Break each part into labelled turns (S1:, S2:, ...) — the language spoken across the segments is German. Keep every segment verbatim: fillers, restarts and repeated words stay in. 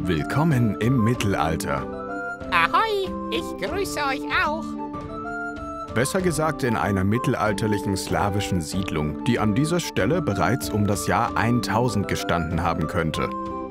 S1: Willkommen im Mittelalter.
S2: Ahoi, ich grüße euch auch.
S1: Besser gesagt in einer mittelalterlichen slawischen Siedlung, die an dieser Stelle bereits um das Jahr tausend gestanden haben könnte.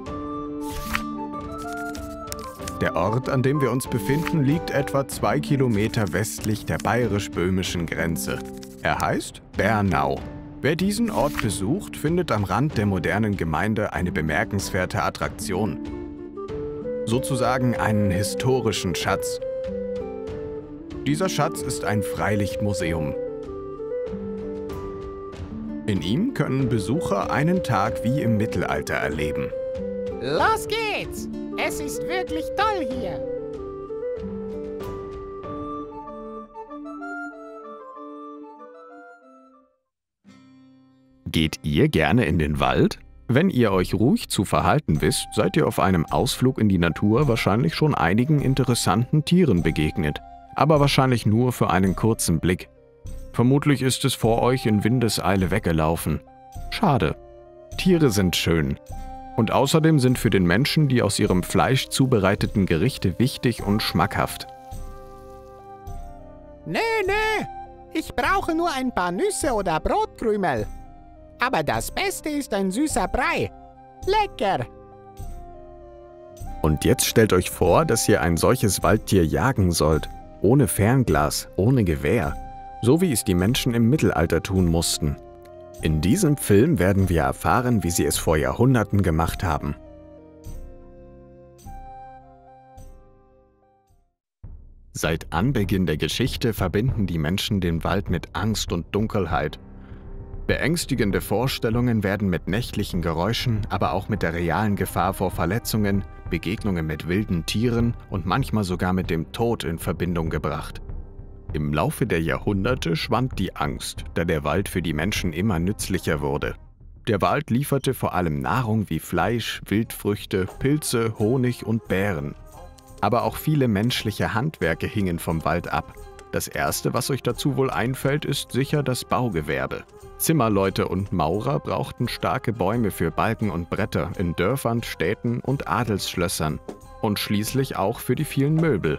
S1: Der Ort, an dem wir uns befinden, liegt etwa zwei Kilometer westlich der bayerisch-böhmischen Grenze. Er heißt Bernau. Wer diesen Ort besucht, findet am Rand der modernen Gemeinde eine bemerkenswerte Attraktion. Sozusagen einen historischen Schatz. Dieser Schatz ist ein Freilichtmuseum. In ihm können Besucher einen Tag wie im Mittelalter erleben.
S2: Los geht's! Es ist wirklich toll hier.
S1: Geht ihr gerne in den Wald? Wenn ihr euch ruhig zu verhalten wisst, seid ihr auf einem Ausflug in die Natur wahrscheinlich schon einigen interessanten Tieren begegnet. Aber wahrscheinlich nur für einen kurzen Blick. Vermutlich ist es vor euch in Windeseile weggelaufen. Schade. Tiere sind schön. Und außerdem sind für den Menschen die aus ihrem Fleisch zubereiteten Gerichte wichtig und schmackhaft.
S2: Nö, nö, ich brauche nur ein paar Nüsse oder Brotkrümel. Aber das Beste ist ein süßer Brei. Lecker!
S1: Und jetzt stellt euch vor, dass ihr ein solches Waldtier jagen sollt. Ohne Fernglas, ohne Gewehr. So wie es die Menschen im Mittelalter tun mussten. In diesem Film werden wir erfahren, wie sie es vor Jahrhunderten gemacht haben. Seit Anbeginn der Geschichte verbinden die Menschen den Wald mit Angst und Dunkelheit. Beängstigende Vorstellungen werden mit nächtlichen Geräuschen, aber auch mit der realen Gefahr vor Verletzungen, Begegnungen mit wilden Tieren und manchmal sogar mit dem Tod in Verbindung gebracht. Im Laufe der Jahrhunderte schwand die Angst, da der Wald für die Menschen immer nützlicher wurde. Der Wald lieferte vor allem Nahrung wie Fleisch, Wildfrüchte, Pilze, Honig und Beeren. Aber auch viele menschliche Handwerke hingen vom Wald ab. Das erste, was euch dazu wohl einfällt, ist sicher das Baugewerbe. Zimmerleute und Maurer brauchten starke Bäume für Balken und Bretter in Dörfern, Städten und Adelsschlössern und schließlich auch für die vielen Möbel.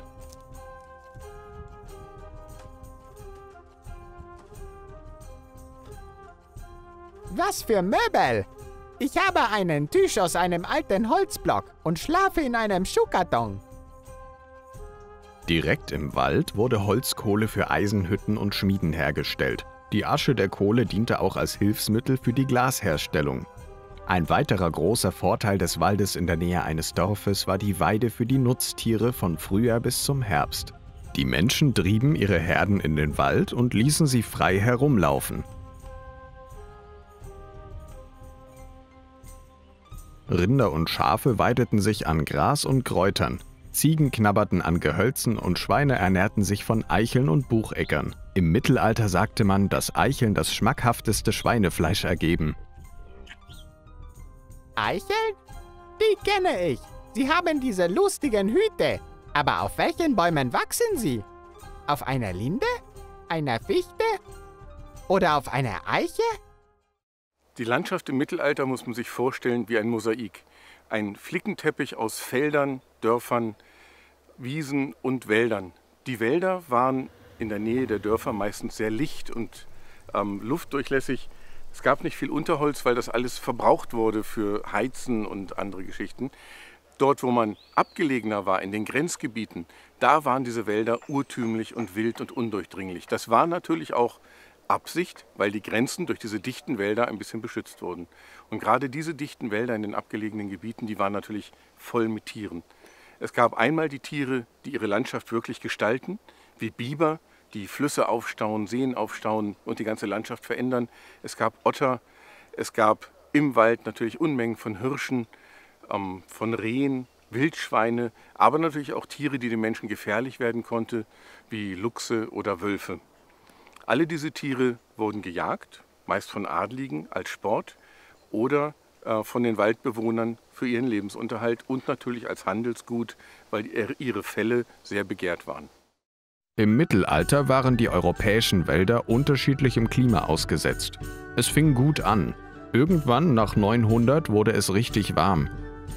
S2: Was für Möbel! Ich habe einen Tisch aus einem alten Holzblock und schlafe in einem Schuhkarton.
S1: Direkt im Wald wurde Holzkohle für Eisenhütten und Schmieden hergestellt. Die Asche der Kohle diente auch als Hilfsmittel für die Glasherstellung. Ein weiterer großer Vorteil des Waldes in der Nähe eines Dorfes war die Weide für die Nutztiere von Frühjahr bis zum Herbst. Die Menschen trieben ihre Herden in den Wald und ließen sie frei herumlaufen. Rinder und Schafe weideten sich an Gras und Kräutern. Ziegen knabberten an Gehölzen und Schweine ernährten sich von Eicheln und Bucheckern. Im Mittelalter sagte man, dass Eicheln das schmackhafteste Schweinefleisch ergeben.
S2: Eicheln? Die kenne ich. Sie haben diese lustigen Hüte. Aber auf welchen Bäumen wachsen sie? Auf einer Linde? Einer Fichte? Oder auf einer Eiche?
S3: Die Landschaft im Mittelalter muss man sich vorstellen wie ein Mosaik. Ein Flickenteppich aus Feldern, Dörfern, Wiesen und Wäldern. Die Wälder waren in der Nähe der Dörfer meistens sehr licht und ähm, luftdurchlässig. Es gab nicht viel Unterholz, weil das alles verbraucht wurde für Heizen und andere Geschichten. Dort, wo man abgelegener war, in den Grenzgebieten, da waren diese Wälder urtümlich und wild und undurchdringlich. Das war natürlich auch Absicht, weil die Grenzen durch diese dichten Wälder ein bisschen beschützt wurden. Und gerade diese dichten Wälder in den abgelegenen Gebieten, die waren natürlich voll mit Tieren. Es gab einmal die Tiere, die ihre Landschaft wirklich gestalten, wie Biber, die Flüsse aufstauen, Seen aufstauen und die ganze Landschaft verändern. Es gab Otter, es gab im Wald natürlich Unmengen von Hirschen, ähm, von Rehen, Wildschweine, aber natürlich auch Tiere, die den Menschen gefährlich werden konnten, wie Luchse oder Wölfe. Alle diese Tiere wurden gejagt, meist von Adligen als Sport oder äh, von den Waldbewohnern für ihren Lebensunterhalt und natürlich als Handelsgut, weil ihre Felle sehr begehrt waren.
S1: Im Mittelalter waren die europäischen Wälder unterschiedlichem Klima ausgesetzt. Es fing gut an. Irgendwann nach neunhundert wurde es richtig warm.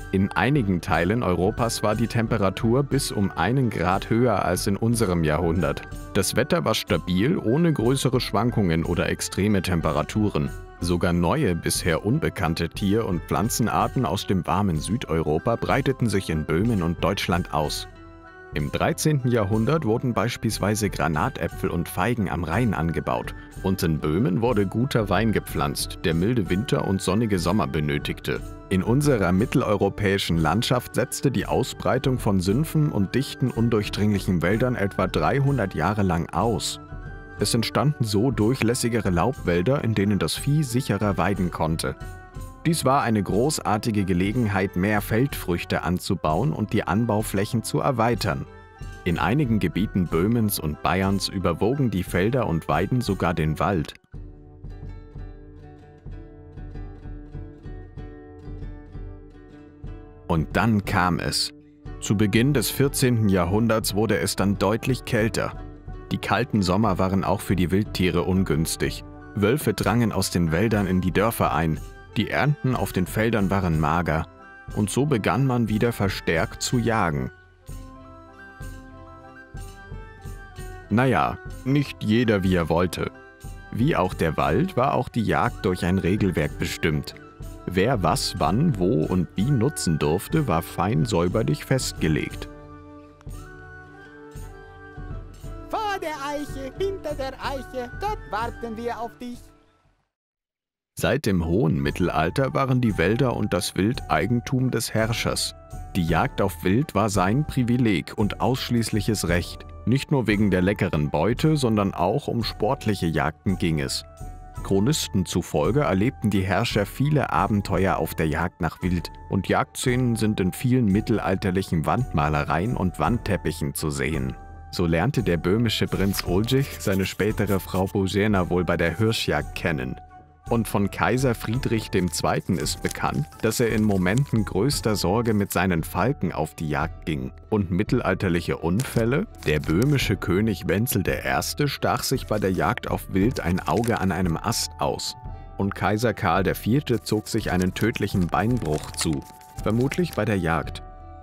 S1: In einigen Teilen Europas war die Temperatur bis um einen Grad höher als in unserem Jahrhundert. Das Wetter war stabil, ohne größere Schwankungen oder extreme Temperaturen. Sogar neue, bisher unbekannte Tier- und Pflanzenarten aus dem warmen Südeuropa breiteten sich in Böhmen und Deutschland aus. Im dreizehnten Jahrhundert wurden beispielsweise Granatäpfel und Feigen am Rhein angebaut. Und in Böhmen wurde guter Wein gepflanzt, der milde Winter und sonnige Sommer benötigte. In unserer mitteleuropäischen Landschaft setzte die Ausbreitung von Sümpfen und dichten, undurchdringlichen Wäldern etwa dreihundert Jahre lang aus. Es entstanden so durchlässigere Laubwälder, in denen das Vieh sicherer weiden konnte. Dies war eine großartige Gelegenheit, mehr Feldfrüchte anzubauen und die Anbauflächen zu erweitern. In einigen Gebieten Böhmens und Bayerns überwogen die Felder und Weiden sogar den Wald. Und dann kam es. Zu Beginn des vierzehnten Jahrhunderts wurde es dann deutlich kälter. Die kalten Sommer waren auch für die Wildtiere ungünstig. Wölfe drangen aus den Wäldern in die Dörfer ein. Die Ernten auf den Feldern waren mager. Und so begann man wieder verstärkt zu jagen. Naja, nicht jeder wie er wollte. Wie auch der Wald war auch die Jagd durch ein Regelwerk bestimmt. Wer was, wann, wo und wie nutzen durfte, war fein säuberlich festgelegt.
S2: Vor der Eiche, hinter der Eiche, dort warten wir auf dich.
S1: Seit dem hohen Mittelalter waren die Wälder und das Wild Eigentum des Herrschers. Die Jagd auf Wild war sein Privileg und ausschließliches Recht. Nicht nur wegen der leckeren Beute, sondern auch um sportliche Jagden ging es. Chronisten zufolge erlebten die Herrscher viele Abenteuer auf der Jagd nach Wild und Jagdszenen sind in vielen mittelalterlichen Wandmalereien und Wandteppichen zu sehen. So lernte der böhmische Prinz Oldřich seine spätere Frau Božena wohl bei der Hirschjagd kennen. Und von Kaiser Friedrich der Zweite. Ist bekannt, dass er in Momenten größter Sorge mit seinen Falken auf die Jagd ging. Und mittelalterliche Unfälle? Der böhmische König Wenzel der Erste. stach sich bei der Jagd auf Wild ein Auge an einem Ast aus. Und Kaiser Karl der Vierte. zog sich einen tödlichen Beinbruch zu, vermutlich bei der Jagd.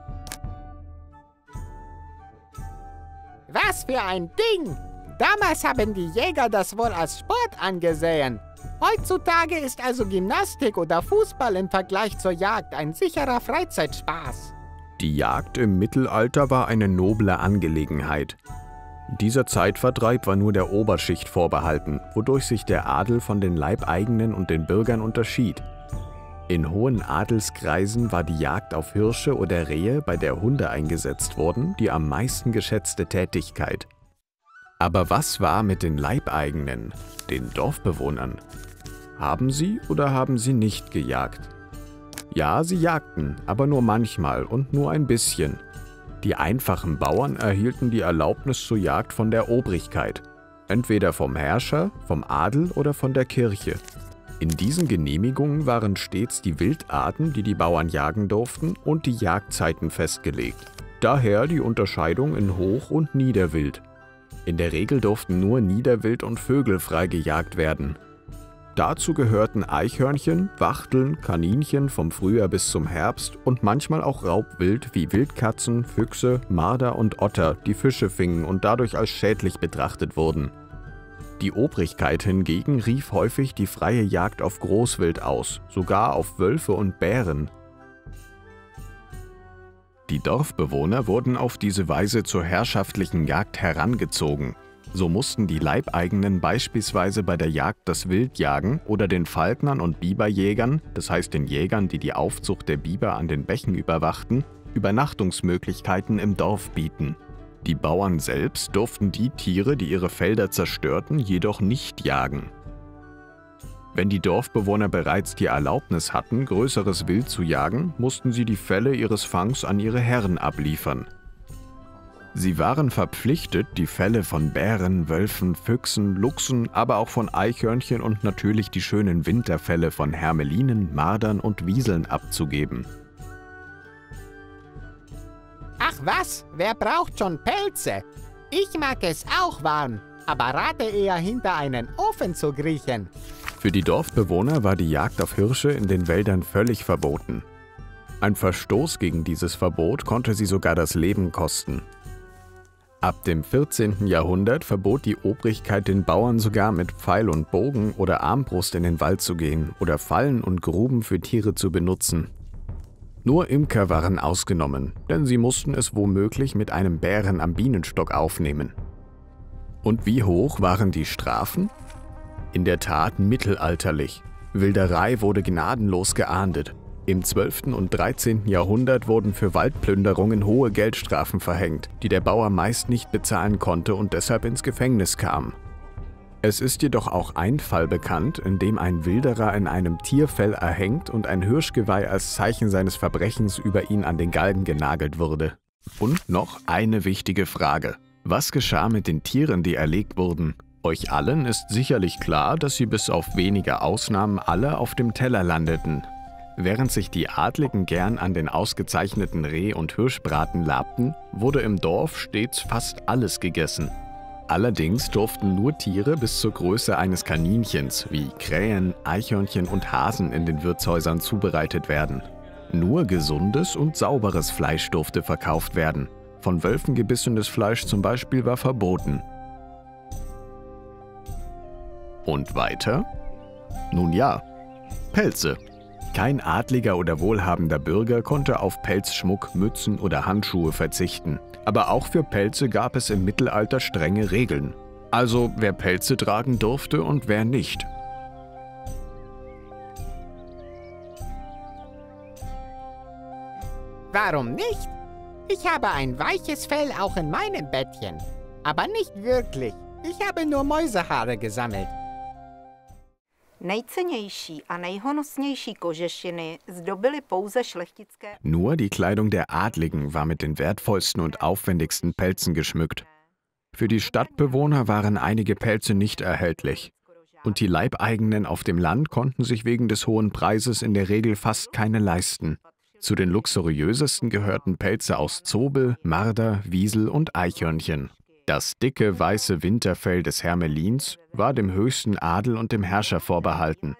S2: Was für ein Ding! Damals haben die Jäger das wohl als Sport angesehen. Heutzutage ist also Gymnastik oder Fußball im Vergleich zur Jagd ein sicherer Freizeitspaß.
S1: Die Jagd im Mittelalter war eine noble Angelegenheit. Dieser Zeitvertreib war nur der Oberschicht vorbehalten, wodurch sich der Adel von den Leibeigenen und den Bürgern unterschied. In hohen Adelskreisen war die Jagd auf Hirsche oder Rehe, bei der Hunde eingesetzt wurden, die am meisten geschätzte Tätigkeit. Aber was war mit den Leibeigenen, den Dorfbewohnern? Haben sie oder haben sie nicht gejagt? Ja, sie jagten, aber nur manchmal und nur ein bisschen. Die einfachen Bauern erhielten die Erlaubnis zur Jagd von der Obrigkeit, entweder vom Herrscher, vom Adel oder von der Kirche. In diesen Genehmigungen waren stets die Wildarten, die die Bauern jagen durften, und die Jagdzeiten festgelegt. Daher die Unterscheidung in Hoch- und Niederwild. In der Regel durften nur Niederwild und Vögel frei gejagt werden. Dazu gehörten Eichhörnchen, Wachteln, Kaninchen vom Frühjahr bis zum Herbst und manchmal auch Raubwild wie Wildkatzen, Füchse, Marder und Otter, die Fische fingen und dadurch als schädlich betrachtet wurden. Die Obrigkeit hingegen rief häufig die freie Jagd auf Großwild aus, sogar auf Wölfe und Bären. Die Dorfbewohner wurden auf diese Weise zur herrschaftlichen Jagd herangezogen. So mussten die Leibeigenen beispielsweise bei der Jagd das Wild jagen oder den Falknern und Biberjägern, das heißt den Jägern, die die Aufzucht der Biber an den Bächen überwachten, Übernachtungsmöglichkeiten im Dorf bieten. Die Bauern selbst durften die Tiere, die ihre Felder zerstörten, jedoch nicht jagen. Wenn die Dorfbewohner bereits die Erlaubnis hatten, größeres Wild zu jagen, mussten sie die Felle ihres Fangs an ihre Herren abliefern. Sie waren verpflichtet, die Felle von Bären, Wölfen, Füchsen, Luchsen, aber auch von Eichhörnchen und natürlich die schönen Winterfelle von Hermelinen, Mardern und Wieseln abzugeben.
S2: Ach was, wer braucht schon Pelze? Ich mag es auch warm, aber rate eher hinter einen Ofen zu kriechen.
S1: Für die Dorfbewohner war die Jagd auf Hirsche in den Wäldern völlig verboten. Ein Verstoß gegen dieses Verbot konnte sie sogar das Leben kosten. Ab dem vierzehnten Jahrhundert verbot die Obrigkeit den Bauern sogar mit Pfeil und Bogen oder Armbrust in den Wald zu gehen oder Fallen und Gruben für Tiere zu benutzen. Nur Imker waren ausgenommen, denn sie mussten es womöglich mit einem Bären am Bienenstock aufnehmen. Und wie hoch waren die Strafen? In der Tat mittelalterlich. Wilderei wurde gnadenlos geahndet. Im zwölften und dreizehnten Jahrhundert wurden für Waldplünderungen hohe Geldstrafen verhängt, die der Bauer meist nicht bezahlen konnte und deshalb ins Gefängnis kam. Es ist jedoch auch ein Fall bekannt, in dem ein Wilderer in einem Tierfell erhängt und ein Hirschgeweih als Zeichen seines Verbrechens über ihn an den Galgen genagelt wurde. Und noch eine wichtige Frage. Was geschah mit den Tieren, die erlegt wurden? Euch allen ist sicherlich klar, dass sie bis auf wenige Ausnahmen alle auf dem Teller landeten. Während sich die Adligen gern an den ausgezeichneten Reh- und Hirschbraten labten, wurde im Dorf stets fast alles gegessen. Allerdings durften nur Tiere bis zur Größe eines Kaninchens wie Krähen, Eichhörnchen und Hasen in den Wirtshäusern zubereitet werden. Nur gesundes und sauberes Fleisch durfte verkauft werden. Von Wölfen gebissenes Fleisch zum Beispiel war verboten. Und weiter? Nun ja, Pelze. Kein adliger oder wohlhabender Bürger konnte auf Pelzschmuck, Mützen oder Handschuhe verzichten. Aber auch für Pelze gab es im Mittelalter strenge Regeln. Also wer Pelze tragen durfte und wer nicht.
S2: Warum nicht? Ich habe ein weiches Fell auch in meinem Bettchen. Aber nicht wirklich. Ich habe nur Mäusehaare gesammelt.
S4: Nejcennější a nejhonosnější kožešiny zdobily pouze šlechtické.
S1: Nur die Kleidung der Adligen war mit den wertvollsten und aufwendigsten Pelzen geschmückt. Für die Stadtbewohner waren einige Pelze nicht erhältlich. Und die Leibeigenen auf dem Land konnten sich wegen des hohen Preises in der Regel fast keine leisten. Zu den luxuriösesten gehörten Pelze aus Zobel, Marder, Wiesel und Eichhörnchen. Das dicke, weiße Winterfell des Hermelins war dem höchsten Adel und dem Herrscher vorbehalten.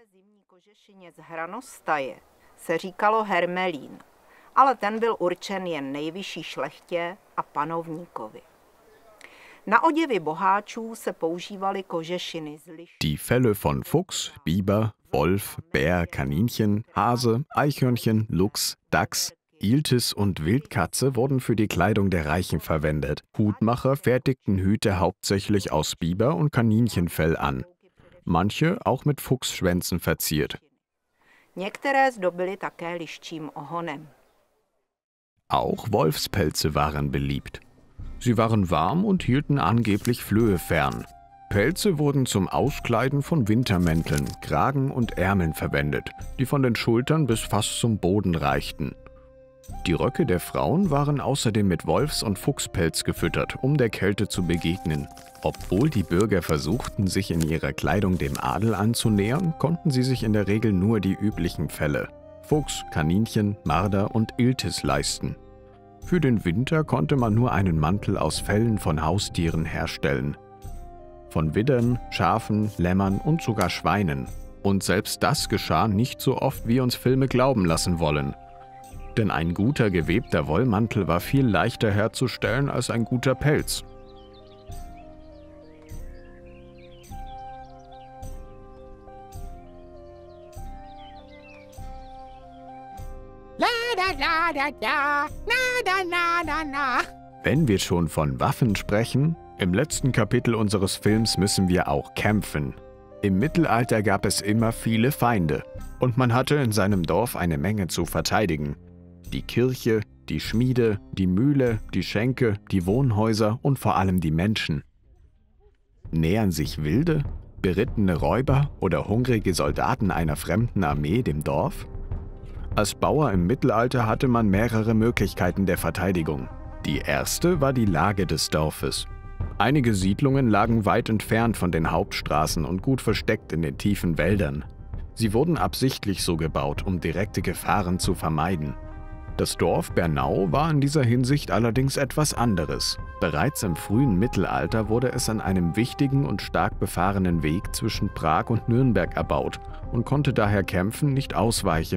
S4: Se říkalo hermelín, ale ten byl určen jen nejvyšší šlechtě a panovníkovi. Na oděvy boháčů se používaly kožešiny z lišů.
S1: Die Felle von Fuchs, Biber, Wolf, Bär, Kaninchen, Hase, Eichhörnchen, Luchs, Dachs, Iltis und Wildkatze wurden für die Kleidung der Reichen verwendet. Hutmacher fertigten Hüte hauptsächlich aus Biber- und Kaninchenfell an. Manche auch mit Fuchsschwänzen verziert.
S4: Některé zdobily také liščím ohonem.
S1: Auch Wolfspelze waren beliebt. Sie waren warm und hielten angeblich Flöhe fern. Pelze wurden zum Auskleiden von Wintermänteln, Kragen und Ärmeln verwendet, die von den Schultern bis fast zum Boden reichten. Die Röcke der Frauen waren außerdem mit Wolfs- und Fuchspelz gefüttert, um der Kälte zu begegnen. Obwohl die Bürger versuchten, sich in ihrer Kleidung dem Adel anzunähern, konnten sie sich in der Regel nur die üblichen Felle: Fuchs, Kaninchen, Marder und Iltis leisten. Für den Winter konnte man nur einen Mantel aus Fellen von Haustieren herstellen. Von Widdern, Schafen, Lämmern und sogar Schweinen. Und selbst das geschah nicht so oft, wie uns Filme glauben lassen wollen. Denn ein guter gewebter Wollmantel war viel leichter herzustellen als ein guter Pelz.
S2: La da da da da, na da na da na.
S1: Wenn wir schon von Waffen sprechen, im letzten Kapitel unseres Films müssen wir auch kämpfen. Im Mittelalter gab es immer viele Feinde und man hatte in seinem Dorf eine Menge zu verteidigen. Die Kirche, die Schmiede, die Mühle, die Schenke, die Wohnhäuser und vor allem die Menschen. Nähern sich wilde, berittene Räuber oder hungrige Soldaten einer fremden Armee dem Dorf? Als Bauer im Mittelalter hatte man mehrere Möglichkeiten der Verteidigung. Die erste war die Lage des Dorfes. Einige Siedlungen lagen weit entfernt von den Hauptstraßen und gut versteckt in den tiefen Wäldern. Sie wurden absichtlich so gebaut, um direkte Gefahren zu vermeiden. Das Dorf Bernau war in dieser Hinsicht allerdings etwas anderes. Bereits im frühen Mittelalter wurde es an einem wichtigen und stark befahrenen Weg zwischen Prag und Nürnberg erbaut und konnte daher Kämpfen nicht ausweichen.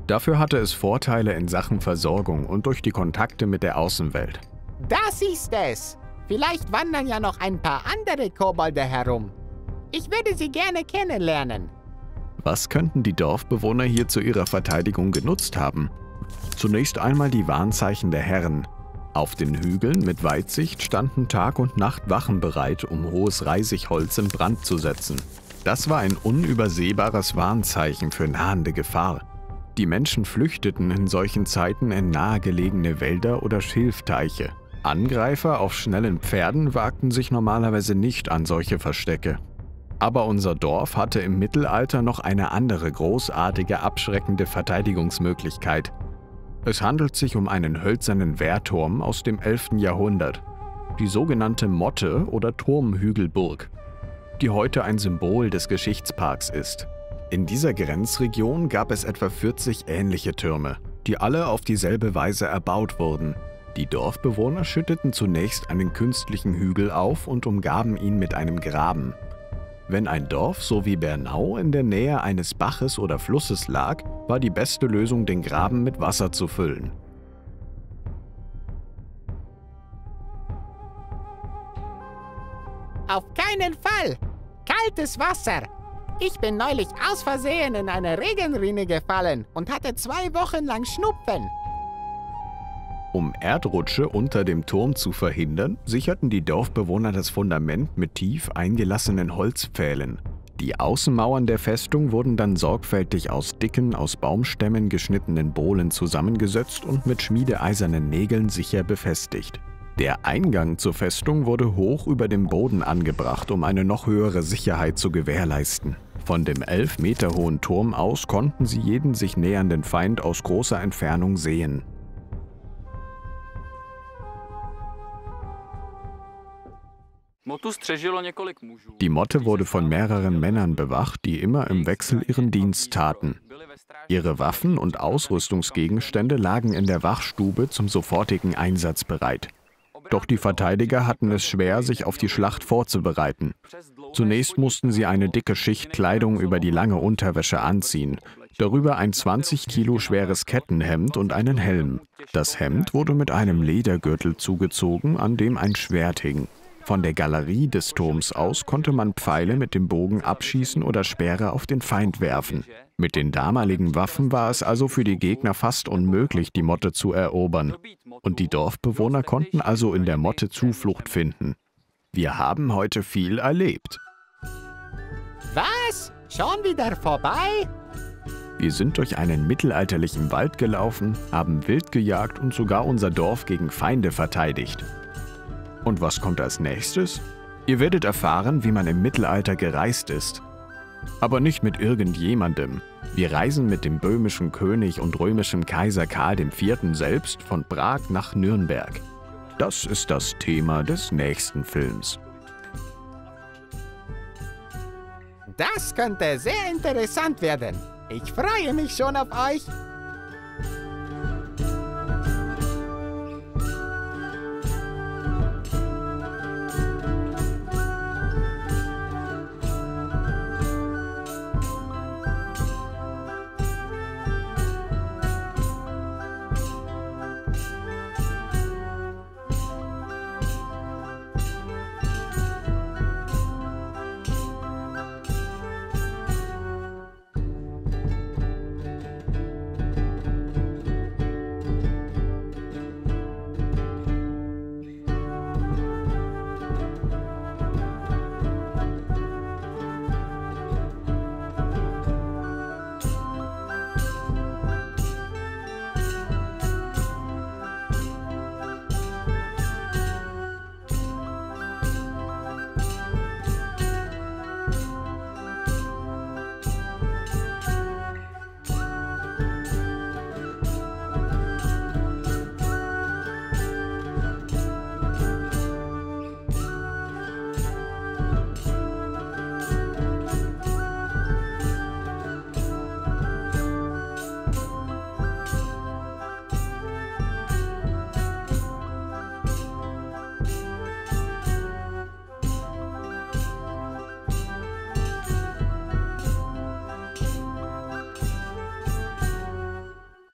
S1: Dafür hatte es Vorteile in Sachen Versorgung und durch die Kontakte mit der Außenwelt.
S2: Das ist es. Vielleicht wandern ja noch ein paar andere Kobolde herum. Ich würde sie gerne kennenlernen.
S1: Was könnten die Dorfbewohner hier zu ihrer Verteidigung genutzt haben? Zunächst einmal die Warnzeichen der Herren. Auf den Hügeln mit Weitsicht standen Tag und Nacht Wachen bereit, um hohes Reisigholz in Brand zu setzen. Das war ein unübersehbares Warnzeichen für nahende Gefahr. Die Menschen flüchteten in solchen Zeiten in nahegelegene Wälder oder Schilfteiche. Angreifer auf schnellen Pferden wagten sich normalerweise nicht an solche Verstecke. Aber unser Dorf hatte im Mittelalter noch eine andere großartige, abschreckende Verteidigungsmöglichkeit. Es handelt sich um einen hölzernen Wehrturm aus dem elften Jahrhundert, die sogenannte Motte- oder Turmhügelburg, die heute ein Symbol des Geschichtsparks ist. In dieser Grenzregion gab es etwa vierzig ähnliche Türme, die alle auf dieselbe Weise erbaut wurden. Die Dorfbewohner schütteten zunächst einen künstlichen Hügel auf und umgaben ihn mit einem Graben. Wenn ein Dorf, so wie Bernau, in der Nähe eines Baches oder Flusses lag, war die beste Lösung, den Graben mit Wasser zu füllen.
S2: Auf keinen Fall! Kaltes Wasser! Ich bin neulich aus Versehen in eine Regenrinne gefallen und hatte zwei Wochen lang Schnupfen.
S1: Um Erdrutsche unter dem Turm zu verhindern, sicherten die Dorfbewohner das Fundament mit tief eingelassenen Holzpfählen. Die Außenmauern der Festung wurden dann sorgfältig aus dicken, aus Baumstämmen geschnittenen Bohlen zusammengesetzt und mit schmiedeeisernen Nägeln sicher befestigt. Der Eingang zur Festung wurde hoch über dem Boden angebracht, um eine noch höhere Sicherheit zu gewährleisten. Von dem elf Meter hohen Turm aus konnten sie jeden sich nähernden Feind aus großer Entfernung sehen. Die Motte wurde von mehreren Männern bewacht, die immer im Wechsel ihren Dienst taten. Ihre Waffen und Ausrüstungsgegenstände lagen in der Wachstube zum sofortigen Einsatz bereit. Doch die Verteidiger hatten es schwer, sich auf die Schlacht vorzubereiten. Zunächst mussten sie eine dicke Schicht Kleidung über die lange Unterwäsche anziehen, darüber ein zwanzig Kilo schweres Kettenhemd und einen Helm. Das Hemd wurde mit einem Ledergürtel zugezogen, an dem ein Schwert hing. Von der Galerie des Turms aus konnte man Pfeile mit dem Bogen abschießen oder Speere auf den Feind werfen. Mit den damaligen Waffen war es also für die Gegner fast unmöglich, die Motte zu erobern. Und die Dorfbewohner konnten also in der Motte Zuflucht finden. Wir haben heute viel erlebt.
S2: Was? Schon wieder vorbei?
S1: Wir sind durch einen mittelalterlichen Wald gelaufen, haben wild gejagt und sogar unser Dorf gegen Feinde verteidigt. Und was kommt als nächstes? Ihr werdet erfahren, wie man im Mittelalter gereist ist. Aber nicht mit irgendjemandem. Wir reisen mit dem böhmischen König und römischen Kaiser Karl der Vierte selbst von Prag nach Nürnberg. Das ist das Thema des nächsten Films.
S2: Das könnte sehr interessant werden. Ich freue mich schon auf euch.